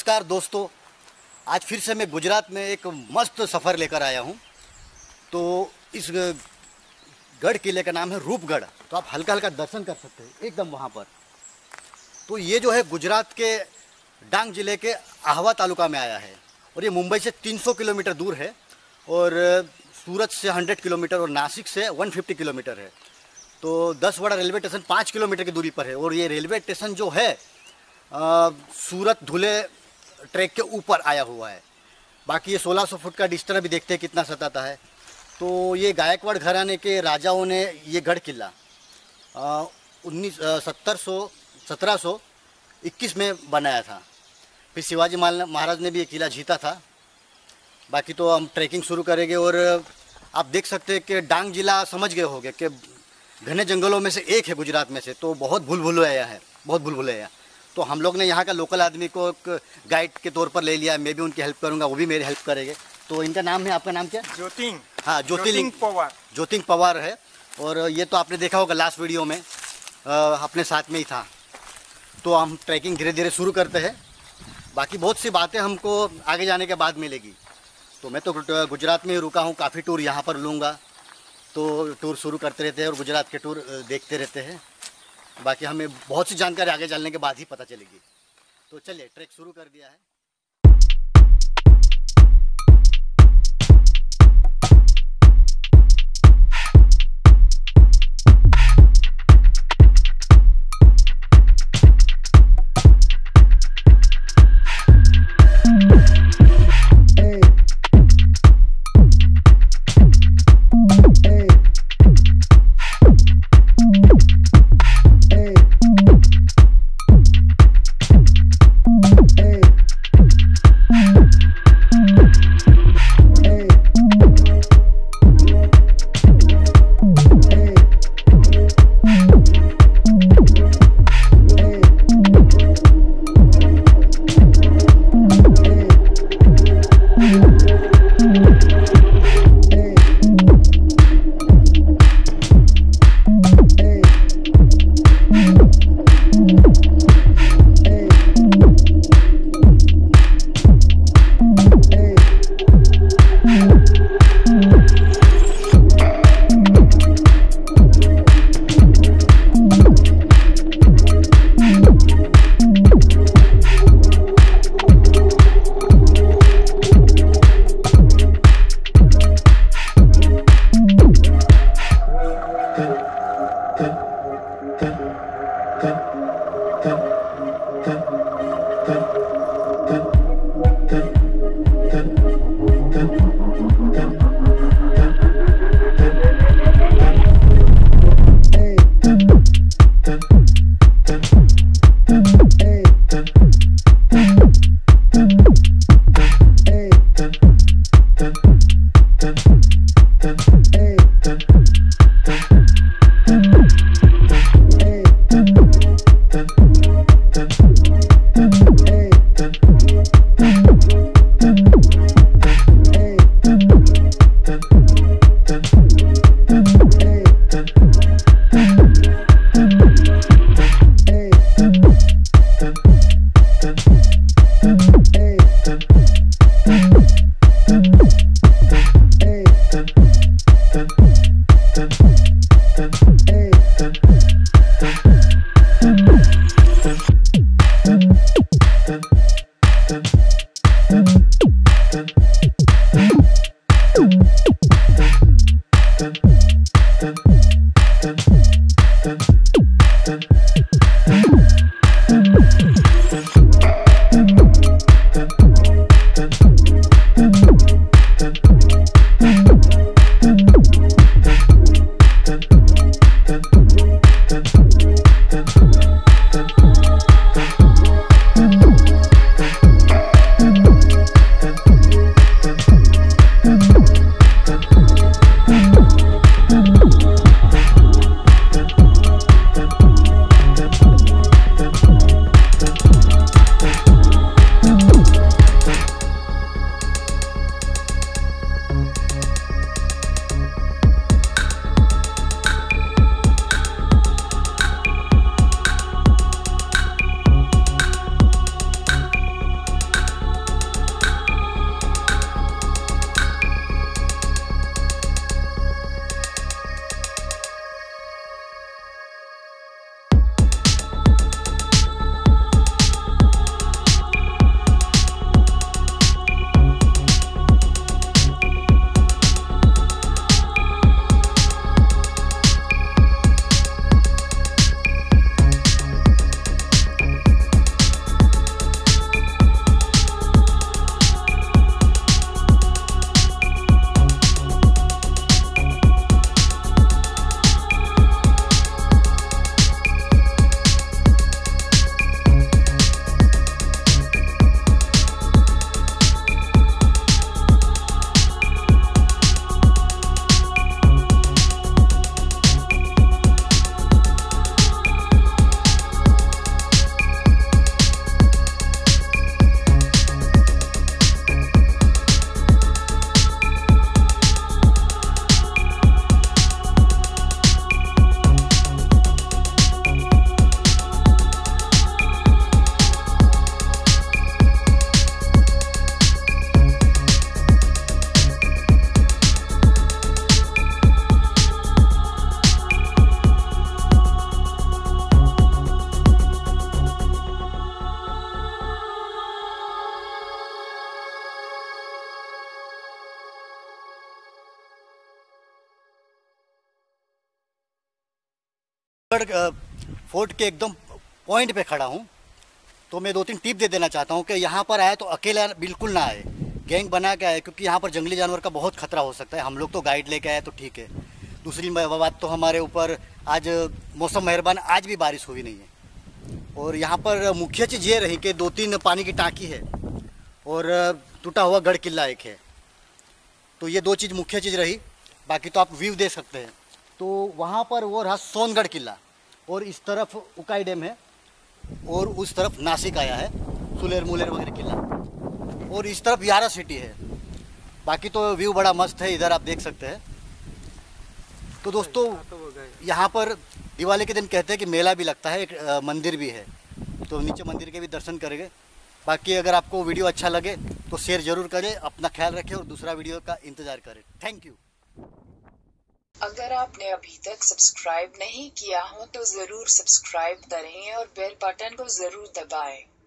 नमस्कार दोस्तों, आज फिर से मैं गुजरात में एक मस्त सफ़र लेकर आया हूँ। तो इस गढ़ किले का नाम है रूपगढ़। तो आप हल्का हल्का दर्शन कर सकते हैं एकदम वहाँ पर। तो ये जो है गुजरात के डांग जिले के आहवा तालुका में आया है और ये मुंबई से 300 किलोमीटर दूर है और सूरत से 100 किलोमीटर और नासिक से 150 किलोमीटर है। तो 10 बड़ा रेलवे स्टेशन 5 किलोमीटर की दूरी पर है और ये रेलवे स्टेशन जो है सूरत धुले ट्रैक के ऊपर आया हुआ है। बाकी ये 1600 फुट का डिस्टेंस भी देखते हैं कितना सताता है। तो ये गायकवाड़ घराने के राजाओं ने ये गढ़ किला 1721 में बनाया था। फिर शिवाजी महाराज ने भी ये किला जीता था। बाकी तो हम ट्रैकिंग शुरू करेंगे और आप देख सकते हैं कि डांग जिला समझ गए होंगे कि घने जंगलों में से एक है गुजरात में से। तो बहुत भूल-भुलैया है, बहुत भूल-भुलैया। तो हम लोग ने यहाँ का लोकल आदमी को एक गाइड के तौर पर ले लिया। मैं भी उनकी हेल्प करूँगा, वो भी मेरी हेल्प करेंगे। तो इनका नाम है, आपका नाम क्या? ज्योतिंग। हाँ, ज्योतिंग पवार। ज्योतिंग पवार है। और ये तो आपने देखा होगा लास्ट वीडियो में अपने साथ में ही था। तो हम ट्रैकिंग धीरे धीरे शुरू करते हैं। बाकी बहुत सी बातें हमको आगे जाने के बाद मिलेगी। तो मैं तो गुजरात में ही रुका हूँ, काफ़ी टूर यहाँ पर लूँगा। तो टूर शुरू करते रहते हैं और गुजरात के टूर देखते रहते हैं। बाकी हमें बहुत सी जानकारी आगे चलने के बाद ही पता चलेगी। तो चलिए, ट्रैक शुरू कर दिया है। रूपगढ़ फोर्ट के एकदम पॉइंट पे खड़ा हूँ। तो मैं 2-3 टिप दे देना चाहता हूँ कि यहाँ पर आए तो अकेला बिल्कुल ना आए, गैंग बना के आए, क्योंकि यहाँ पर जंगली जानवर का बहुत खतरा हो सकता है। हम लोग तो गाइड लेके आए तो ठीक है। दूसरी बात तो हमारे ऊपर आज मौसम मेहरबान, आज भी बारिश हुई नहीं है। और यहाँ पर मुख्य चीज़ ये रही कि 2-3 पानी की टाँकी है और टूटा हुआ गढ़ किला एक है। तो ये 2 चीज़ मुख्य चीज़ रही। बाकी तो आप व्यू दे सकते हैं। तो वहाँ पर वो रहा सोनगढ़ किला, और इस तरफ उकाई डैम है, और उस तरफ नासिक आया है, सुलेर मुलेर वगैरह किला, और इस तरफ यारा सिटी है। बाकी तो व्यू बड़ा मस्त है, इधर आप देख सकते हैं। तो दोस्तों यहाँ पर दिवाली के दिन कहते हैं कि मेला भी लगता है, एक मंदिर भी है, तो नीचे मंदिर के भी दर्शन करेंगे। बाकी अगर आपको वीडियो अच्छा लगे तो शेयर ज़रूर करें, अपना ख्याल रखें और दूसरा वीडियो का इंतज़ार करें। Thank you. अगर आपने अभी तक सब्सक्राइब नहीं किया हो तो ज़रूर सब्सक्राइब करें और बेल बटन को ज़रूर दबाएं।